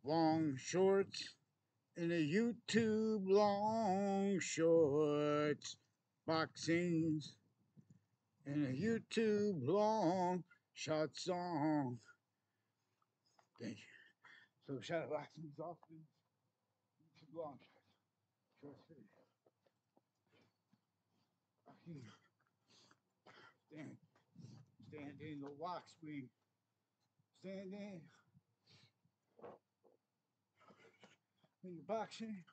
long shorts in a YouTube long shorts, boxings in a YouTube long shot song. Thank you. So shadow boxing is often YouTube long shorts. Stand, stand in the walk swing. Stand in the boxing.